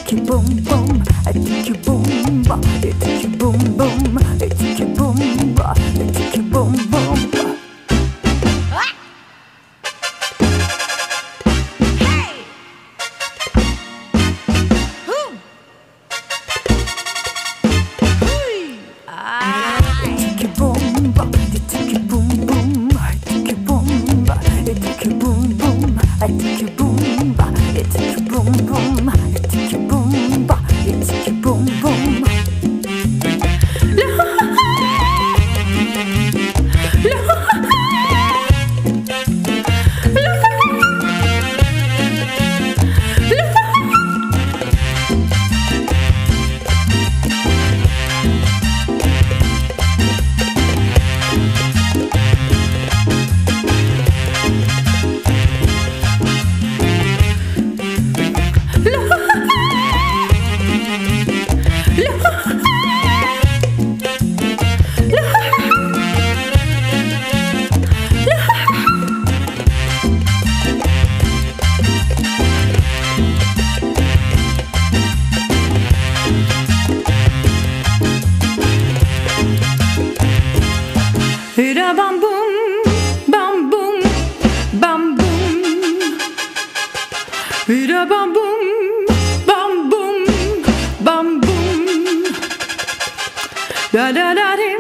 take you boom boom, I take you boom ba, I take you boom boom, I take you boom ba, I take you boom boom ba. I take you boom ba, I take you boom boom, I take you boom ba, I take you boom boom. Hurra bam boom, bam boom, bam boom. Hurra bam boom, bam boom, bam boom. Da da da da.